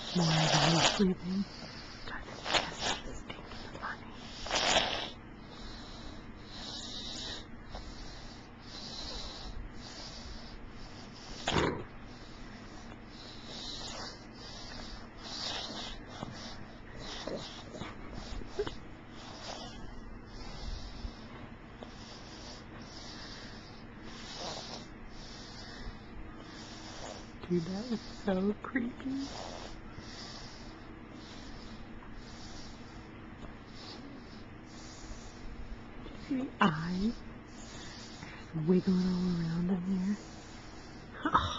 more as I was sleeping. Trying to guess the stinky money. Dude, that is so creepy. See the eyes? There's wiggling all around in here.